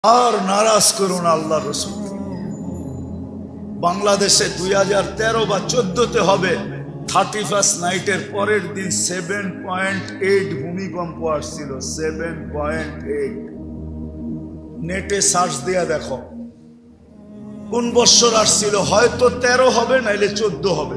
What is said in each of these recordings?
আর নারাজ করুন আল্লাহ রসুল। বাংলাদেশে 2013 বা 14তে হবে 31st নাইটের পরের দিন 7.8 ভূমিকম্প আসছিল। 7.8 নেটে সার্চ দিয়া দেখো কোন বছর আসছিল। হয়তো 13 হবে, নাইলে 14 হবে।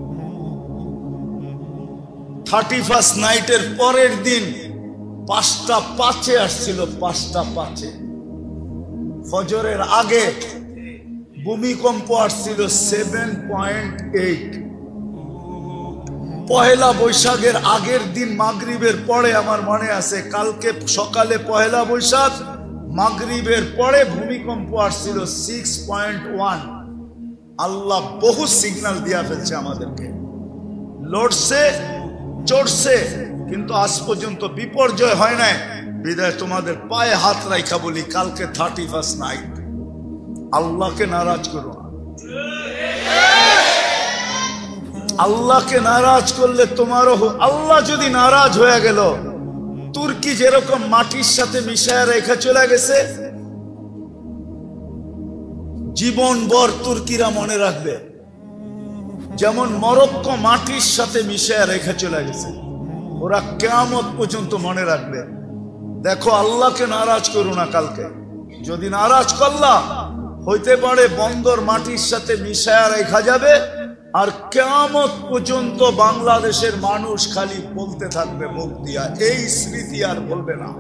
31st নাইটের পরের দিন 5টা 5-এ আসছিল। 5টা 5-এ ফজরের আগে ভূমিকম্প আসছিল 7.8। পহেলা বৈশাখের আগের দিন মাগরিবের পরে, আমার মনে আছে কালকে সকালে পহেলা বৈশাখ, মাগরিবের পরে ভূমিকম্প আসছিল 6.1। আল্লাহ বহু সিগন্যাল দিয়া ফেলছে আমাদেরকে, লড়ছে চড়ছে, কিন্তু আজ পর্যন্ত বিপর্যয় হয় নাই। বিদায় তোমাদের পায়ে হাত রাখা বলি, কালকে 31st নাইট, আল্লাহকে নারাজ করো না। আল্লাহকে নারাজ করলে তোমারও, আল্লাহ যদি নারাজ হয়ে গেল, তুর্কি যেরকম মাটির সাথে মিশায় রেখা চলে গেছে, জীবনভর তুর্কিরা মনে রাখবে। যেমন মরক্কো মাটির সাথে মিশায় রেখা চলে গেছে, ওরা কিয়ামত পর্যন্ত মনে রাখবে। দেখো, আল্লাহকে নারাজ করো না। কালকে যদি নারাজ করলা, হইতে পারে বন্দর মাটির সাথে মিশায়া রেখা যাবে, আর কিয়ামত পর্যন্ত বাংলাদেশের মানুষ খালি বলতে থাকবে মুখ দিয়া, এই স্মৃতি আর বলবে না।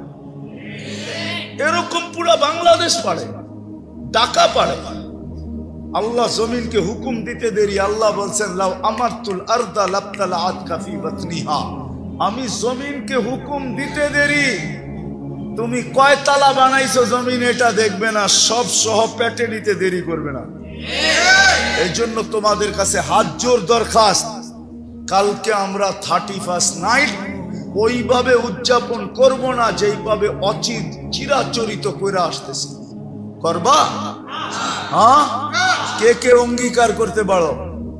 এরকম পুরা বাংলাদেশ পারে, ঢাকা পারে। আল্লাহ জমিনকে হুকুম দিতে দেরি। আল্লাহ বলছেন, লাউ আমারতুল আরদা লাবতালাআত কাফি বাতনিহা। আমি জমিনকে হুকুম দিতে দেরি, তুমি কয় তালা বানাইছো জমিন এটা দেখবে না, সব সহ পেটে নিতে দেরি করবে না। এই জন্য তোমাদের কাছে হাত জোর দরখাস্ত, কালকে আমরা 31st নাইট ওইভাবে উদযাপন করব না যেইভাবে চিরাচরিত করে আসতেছি। করবা? হ্যাঁ, কে কে অঙ্গীকার করতে পারো?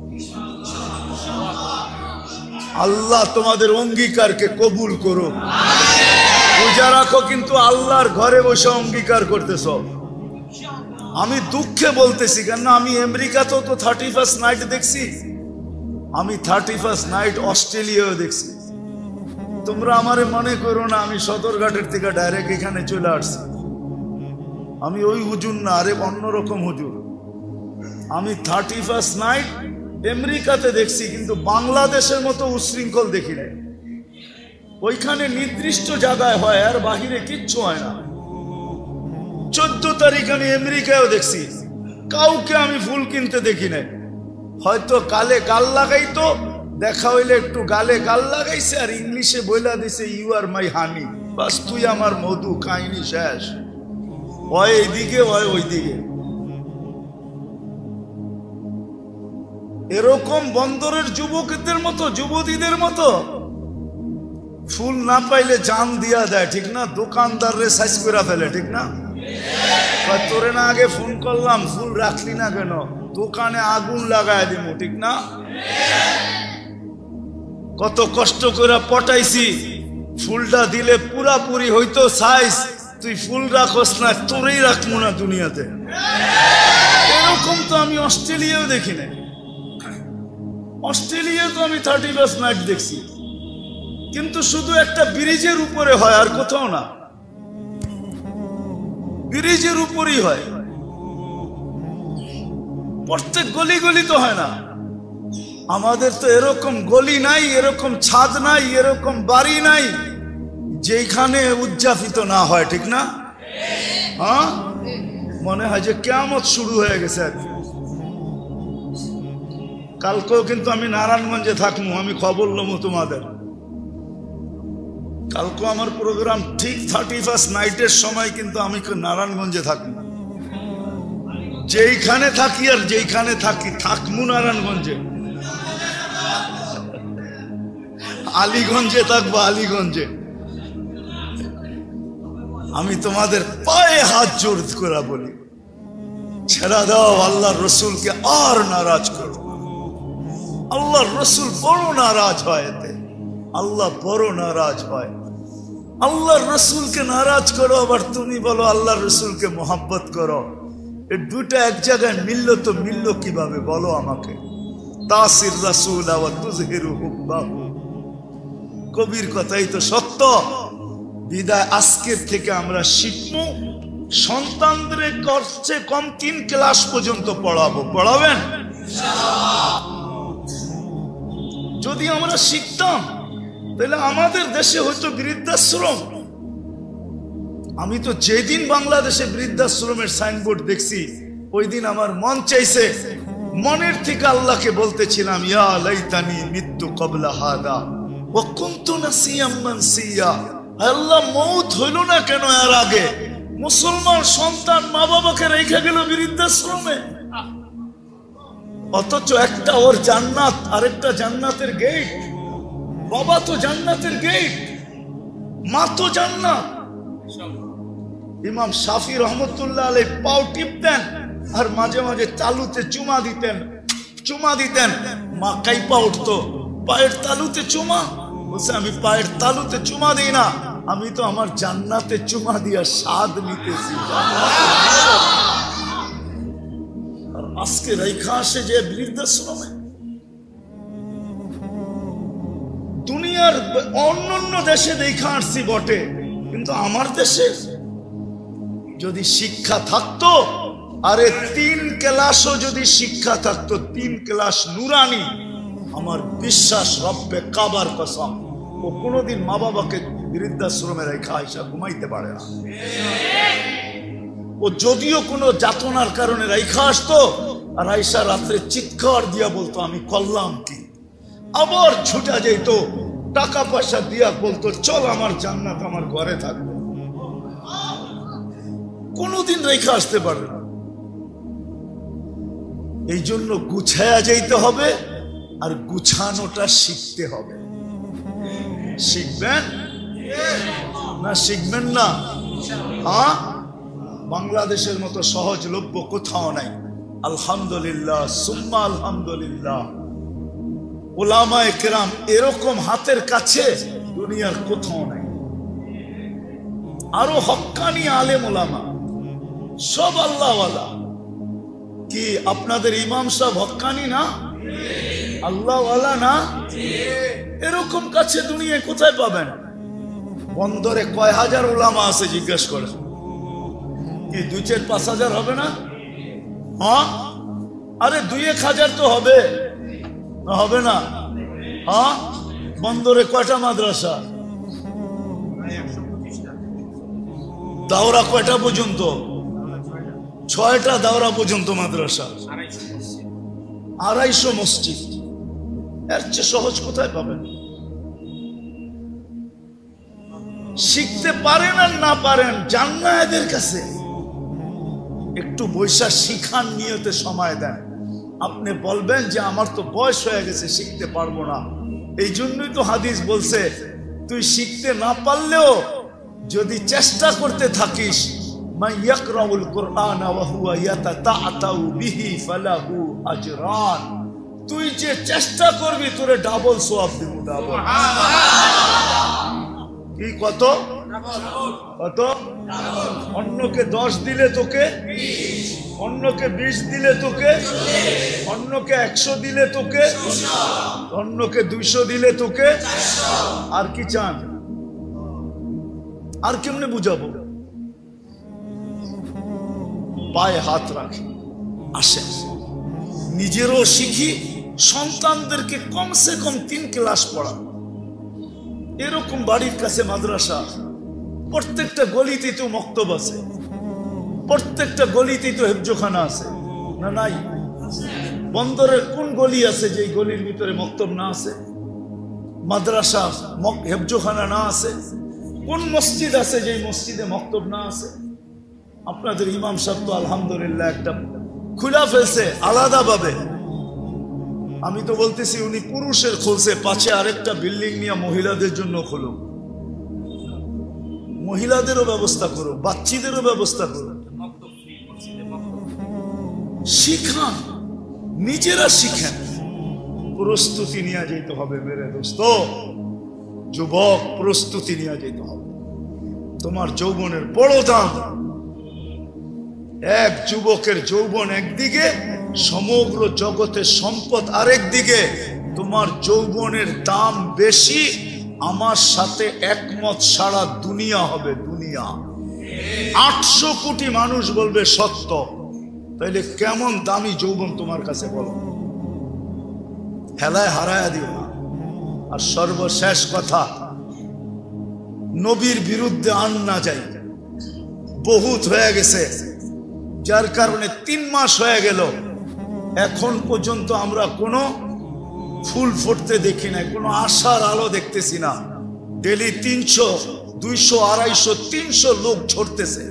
আল্লাহ তোমাদের অঙ্গীকারকে কবুল করো। পূজা রাখো, কিন্তু আল্লাহর ঘরে বসে অঙ্গীকার করতেছ। আমি দুঃখে বলতেছি, কেন আমি আমেরিকাতেও তো 31st নাইট দেখছি, আমি 31st নাইট অস্ট্রেলিয়াও দেখছি। তোমরা আমারে মনে করো না আমি সদরঘাটের থেকে ডাইরেক্ট এখানে চলে আসছি। আমি ওই হুজুর না, আরে অন্যরকম হুজুর। আমি 31st নাইট আমেরিকাতে দেখছি, কিন্তু বাংলাদেশের মতো উশৃঙ্খল দেখি নাই। ওইখানে নির্দিষ্ট জায়গায় হয়, আর বাহিরে কিচ্ছু হয় না। 14 তারিখ আমি আমেরিকায়ও দেখছি, কাউকে আমি ফুল কিনতে দেখি নাই। হয়তো গালে গাল লাগাইতো, দেখা হইলে একটু গালে গাল লাগাইছে, আর ইংলিশে বইলা দিছে, ইউ আর মাই হানি, বাস তুই আমার মধু, কাহিনী শেষ। হয় এইদিকে হয় ওইদিকে। এরকম বন্দরের যুবকদের মতো, যুবতীদের মতো ফুল না পাইলে জান দিয়া দেয়, ঠিক না? দোকানদার রে সাইজ করে ফেলে, ঠিক না? তোরে না আগে ফোন করলাম, ফুল রাখলি না কেন? দোকানে আগুন লাগায় দিব, ঠিক না? কত কষ্ট করে পটাইছি, ফুলটা দিলে পুরাপুরি হইতো সাইজ, তুই ফুল রাখস না, তোরেই রাখবো না দুনিয়াতে। এরকম তো আমি অস্ট্রেলিয়াও দেখি নাই। অস্ট্রেলিয়া তো আমি 31st নাইট দেখছি, কিন্তু শুধু একটা ব্রিজের উপরে হয়, আর কোথাও না। ব্রিজের উপরই হয়, প্রত্যেক গলি গলি তো হয় না। আমাদের তো এরকম গলি নাই, এরকম ছাদ নাই, এরকম বাড়ি নাই যেখানে উদযাপিত না হয়, ঠিক না? হ্যাঁ, মনে হয় যে কিয়ামত শুরু হয়ে গেছে। কালকেও কিন্তু আমি নারায়ণগঞ্জে থাকবো, আমি খবর লমু তোমাদের। কালকে আমার প্রোগ্রাম ঠিক 31st নাইটের সময়, কিন্তু আমি নারায়ণগঞ্জে থাকবো। যেইখানে থাকি আর যেইখানে থাকি থাকবো নারায়ণগঞ্জে। আলীগঞ্জে থাকবো, আলীগঞ্জে। আমি তোমাদের পায়ে হাত জোর করে বলি, ছেড়া দাও, আল্লাহর রসুলকে আর নারাজ করো। আল্লাহর রসুল বড় নারাজ হয়, এতে আল্লাহ বড় নারাজ হয়। আল্লাহর রসুলকে নারাজ করো, আবার তুমি বলো আল্লাহর রসুলকে মোহাব্বত করো। এই দুটা এক জায়গায় মিললো তো মিললো কিভাবে বলো আমাকে? তাসির রাসূল ওয়া তুযহিরু হুব্বাহু, কবির কথাই তো সত্য। বিদায় আজকের থেকে আমরা শিখবো, সন্তানদের করছে কম 3 ক্লাস পর্যন্ত পড়াবো। পড়াবেন? যদি আমরা শিখতাম তাহলে আমাদের দেশে হয়তো বৃদ্ধাশ্রম। আমি তো যেদিন বাংলাদেশে বৃদ্ধাশ্রমের সাইনবোর্ড দেখছি ওই দিন আমার মন চাইছে, মনের থেকে আল্লাহকে বলতেছিলাম, ইয়া লাইতানি মিত্তু ক্বাবলা হাদা ওয়া কুনতু নাসিয়াম মানসিয়া। আল্লাহ, মউত হইল না কেন এর আগে? মুসলমান সন্তান মা বাবাকে রেখে গেল বৃদ্ধাশ্রমে, অথচ একটা ওর জান্নাত, আরেকটা জান্নাতের গেট। বাবা তো জান্নাতের গেট, মা তো জান্নাত। ইমাম শাফি রহমতুল্লাহ আলাইহি পাও টিপতেন আর মাঝে মাঝে তালুতে চুমা দিতেন। মা কাইপা উঠতো, পায়ের তালুতে চুমা। বলছে, আমি পায়ের তালুতে চুমা দিই না, আমি তো আমার জান্নাতে চুমা দিয়া স্বাদ নিতেছি। আর আজকে রেখা আসে যে বৃদ্ধাশ্রমে। দুনিয়ার অন্যান্য দেশে দেখা আসছি বটে, কিন্তু আমার দেশে যদি শিক্ষা থাকতো, আরে 3 ক্লাসও যদি শিক্ষা থাকতো, 3 ক্লাস নুরানি, আমার বিশ্বাস রব্বে কাবার কসম, ও কোনোদিন মা বাবাকে বৃদ্ধাশ্রমে রেখা আইসা ঘুমাইতে পারে না। ও যদিও কোনো যাতনার কারণে রেখা আসতো, আর আইসা রাত্রে চিৎকার দিয়া বলতো, আমি করলাম কি? আবার ছুটা যেত, টাকা পয়সা দিয়া বলতো, চল আমার জান্নাত আমার ঘরে থাকবে। কোনোদিন রেখা আসতে পারে না। এই জন্য গুছায়া যাইতে হবে, আর গুছানোটা শিখতে হবে। শিখবেন না? শিখবেন না? হ্যাঁ, বাংলাদেশের মতো সহজলভ্য কোথাও নাই। আলহামদুলিল্লাহ, সুম্মা আলহামদুলিল্লাহ। উলামায়ে কেরাম এরকম হাতের কাছে দুনিয়ার কোথাও নাই। আরো হক্কানি আলেম ওলামা, সব আল্লাহওয়ালা। কি আপনাদের ইমাম সাহেব হক্কানি না? আল্লাহওয়ালা না? এরকম কাছে দুনিয়ায় কোথায় পাবেন? বন্দরে কয় হাজার ওলামা আছে জিজ্ঞেস করে, কি 2-4-5 হাজার হবে না? হ্যাঁ, আরে 2-1 হাজার তো হবে, হবে না? হ্যাঁ, বন্দরে কয়টা মাদ্রাসা? দাওরা কয়টা পর্যন্ত? 6টা দাওরা পর্যন্ত মাদ্রাসা, 250 মসজিদ। এর চেয়ে সহজ কোথায় পাবেন? শিখতে পারেন আর না পারেন, যান না এদের কাছে, একটু বৈশা শিখার নিয়তে সময় দেন। আপনি বলবেন যে আমার তো বয়স হয়ে গেছে, শিখতে পারবো না। এই জন্যই তো হাদিস বলছে, তুই শিখতে না পারলেও যদি চেষ্টা করতে থাকিস, মান ইয়াকরাউল কুরআন ওয়া হুয়া ইয়াতাতাউ বিহি ফালাহু আজরান, তুই যে চেষ্টা করবি তোরে ডাবল সওয়াব দিব। ডাবল কি? কত? কত? অন্যকে 10 দিলে তোকে 20, অন্যকে 20 দিলে তোকে 40, অন্যকে 100 দিলে তোকে 200, অন্যকে 200 দিলে তোকে 400। আর কি চান? আর কেমনে বুঝাবো? পায়ে হাত রাখি, আসেন নিজেরও শিখি, সন্তানদেরকে কমসে কম 3 ক্লাস পড়া। এরকম বাড়ির কাছে মাদ্রাসা, প্রত্যেকটা গলিতেই তো মক্তব আছে, প্রত্যেকটা গলিতেই তো হেফজোখানা আছে না? নাই? বন্দরের কোন গলি আছে যে গলির ভিতরে মক্তব না আছে, মাদ্রাসা হেফজোখানা না আছে? কোন মসজিদ আছে যে মসজিদে মক্তব না আছে? আপনাদের ইমাম সাহেব তো আলহামদুলিল্লাহ একটা খুলা ফেলছে আলাদাভাবে। আমি তো বলতেছি উনি পুরুষের খুলছে, পাশে আরেকটা বিল্ডিং নিয়ে মহিলাদের জন্য খুলুক, মহিলাদেরও ব্যবস্থা করো, বাচ্চাদেরও ব্যবস্থা করো। শিখান, নিজেরা শিখেন। প্রস্তুতি নিয়ে যেতে হবে মেরে দোস্ত, যুবক, প্রস্তুতি নিয়ে যেতে হবে। তোমার যৌবনের বড় দাম। এক যুবকের যৌবন একদিকে, সমগ্র জগতের সম্পদ আরেক দিকে। তোমার যৌবনের দাম বেশি, আমার সাথে একমত সারা দুনিয়া হবে। দুনিয়া 800 কোটি মানুষ বলবে সত্য। তাইলে কেমন দামি যৌবন তোমার কাছে বলো? হেলায় হারায়া দিও না। আর সর্বশেষ কথা, নবীর বিরুদ্ধে আন না যাই। বহুত হয়ে গেছে, যার কারণে 3 মাস হয়ে গেল, এখন পর্যন্ত আমরা কোনো ফুল ফুটতে দেখি না, কোনো আশার আলো দেখতেছি না। ডেলি 300, 200, 250, 300 লোক ঝরতেছে।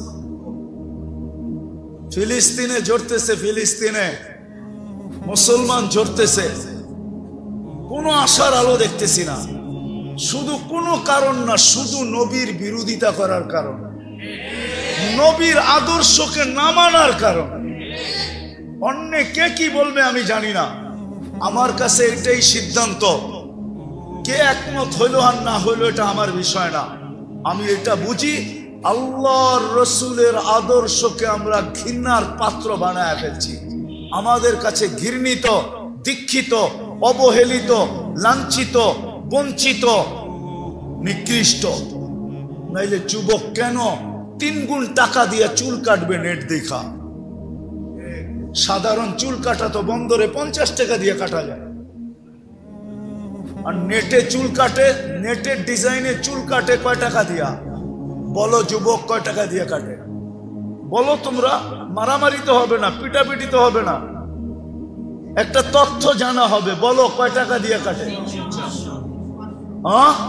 ফিলিস্তিনে ঝরতেছে, ফিলিস্তিনে মুসলমান ঝরতেছে, কোনো আশার আলো দেখতেছি না। শুধু কোনো কারণ না, শুধু নবীর বিরোধিতা করার কারণ, নবীর আদর্শকে না মানার কারণ। অন্য কে কি বলবে আমি জানি না, আমার কাছে এটাই সিদ্ধান্ত। কে একমত হইল আর না হইল এটা আমার বিষয় না। আমি এটা বুঝি, আল্লাহর রসুলের আদর্শকে আমরা ঘৃণার পাত্র বানায় ফেলছি। আমাদের কাছে ঘৃণিত, দীক্ষিত, অবহেলিত, লাঞ্ছিত, বঞ্চিত, নিকৃষ্ট। নাইলে যুবক কেন 3 গুণ টাকা দিয়ে চুল কাটবে নেট দেখা? সাধারণ চুল কাটা তো বন্দরে 50 টাকা দিয়ে কাটা যায়, আর নেটে চুল কাটে, নেটের ডিজাইনে চুল কাটে কয় টাকা দিয়া? বলো যুবক, কয় টাকা দিয়ে কাটে? বলো তোমরা। মারামারি তো হবে না, পিটাপিটি তো হবে না, একটা তথ্য জানা হবে। বলো কয় টাকা দিয়ে কাটে? হ্যাঁ,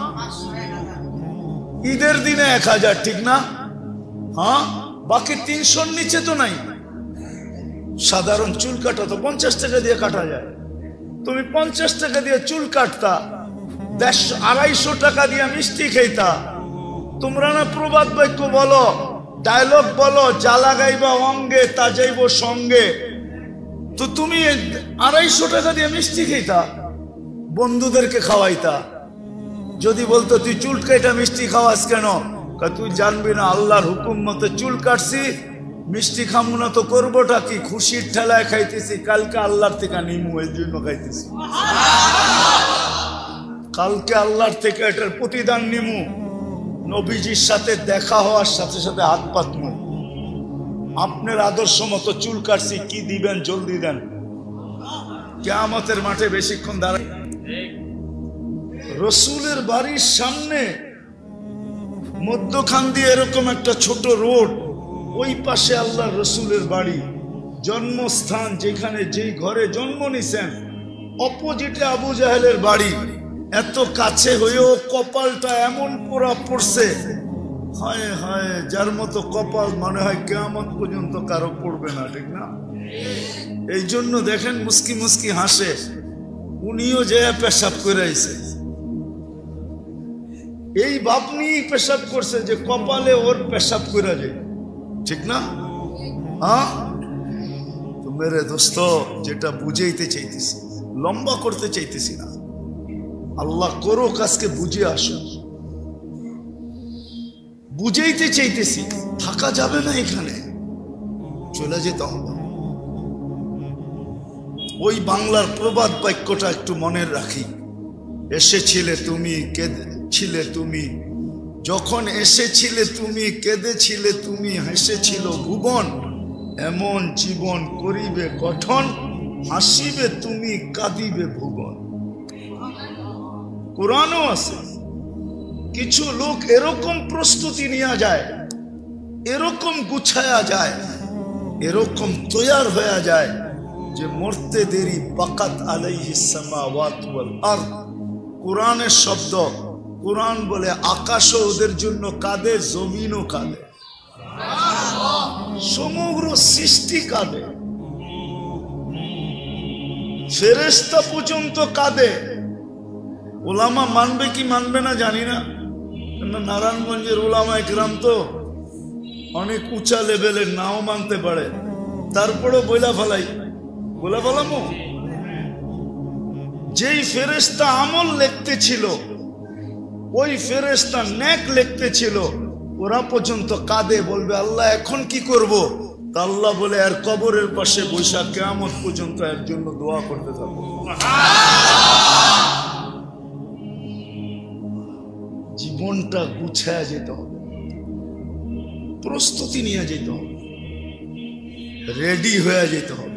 ঈদের দিনে 1000, ঠিক না? হ্যাঁ, বাকি 300-র নিচে তো নাই। সাধারণ চুল কাটা তো 50 টাকা দিয়ে কাটা যায়। তুমি 50 টাকা দিয়ে চুল কাটতা, 150-250 টাকা দিয়ে মিষ্টি খাইতা। তোমরা না প্রবাদ বাক্য বলো, ডায়লগ বলো, যা লাগাইবা অঙ্গে তা যাইব সঙ্গে। তো তুমি 250 টাকা দিয়ে মিষ্টি খাইতা, বন্ধুদেরকে খাওয়াইতা। যদি বলতো তুই চুল কাটা মিষ্টি খাওয়াস কেন? তুই জানবি না আল্লাহর হুকুম মতো চুল কাটছি, মিষ্টি খামু না তো করবোটা কি? খুশির ঠেলায় খাইতেছি, কালকে আল্লাহর থেকে নিমু, এই জন্য খাইতেছি। কালকে আল্লাহর থেকে এটার প্রতিদান নিমু। নবীজির সাথে দেখা হওয়ার সাথে সাথে হাত পাতমু। আপনার আদর্শ মতো চুল কাটছি, কি দিবেন জলদি দেন। কিয়ামতের মাঠে বেশিক্ষণ দাঁড়াই। রসুলের বাড়ির সামনে মধ্যখান দিয়ে এরকম একটা ছোট রোড, ওই পাশে আল্লাহ রসুলের বাড়ি, জন্মস্থান, যেখানে যেই ঘরে জন্ম নিছেন, অপোজিটে আবু জাহেলের বাড়ি। এত কাছে হয়েও কপালটা এমন পোড়া পড়ছে, হায় হায়, যার মতো কপাল মনে হয় কিয়ামত পর্যন্ত কারো পড়বে না, ঠিক না? এই জন্য দেখেন মুস্কি মুস্কি হাসে। উনিও যে পেশাব করে আইছে, এই বাপ নিয়েই পেশাব করছে যে কপালে ওর পেশাব করে যায়, ঠিক না? হ্যাঁ, তো মেরে দোস্ত, যেটা বুঝাইতে চাইতেছি, লম্বা করতে চাইতেছি না, আল্লাহ করো কাজকে বুঝে আসো, বুঝাইতে চাইতেছি। থাকা যাবে না, এখানে চলে যেতে হবে। ওই বাংলার প্রবাদ বাক্যটা একটু মনে রাখি। এসেছিলে তুমি, কেঁদেছিলে তুমি, যখন এসেছিলে তুমি, কেঁদেছিলে তুমি, হেসেছিল ভুবন, এমন জীবন করিবে গঠন, হাসিবে তুমি, কাঁদিবে ভুবন। কোরআনও আছে। কিছু লোক এরকম প্রস্তুতি নেওয়া যায়, এরকম গুছায়া যায়, এরকম তৈয়ার হয়ে যায় যে মরতে দেরি বাকাত আলাইহিস সামাওয়াত ওয়াল আরদ। কোরআনের শব্দ, কোরআন বলে আকাশও ওদের জন্য কাঁদে, জমিনও কাঁদে, সমগ্র সৃষ্টি কাঁদে, ফেরেশতা পর্যন্ত কাঁদে। ওলামা মানবে কি মানবে না জানি না, নারায়ণগঞ্জের ওলামা একরাম তো অনেক উঁচা লেভেলের, নাও মানতে পারে, তারপরেও বইলা ফেলামো। যেই ফেরেশতা আমল লিখতে ছিল, ওই ফেরেশতা নেক লিখতে ছিল, ওরা পর্যন্ত কাঁদে, বলবে আল্লাহ এখন কি করব? তা আল্লাহ বলে আর কবরের পাশে বৈশাখ কিয়ামত পর্যন্ত এর জন্য দোয়া করতে থাকো। জীবনটা গুছায় যেতে হবে, প্রস্তুতি নিয়ে যেতে হবে, রেডি হয়ে যেতে হবে।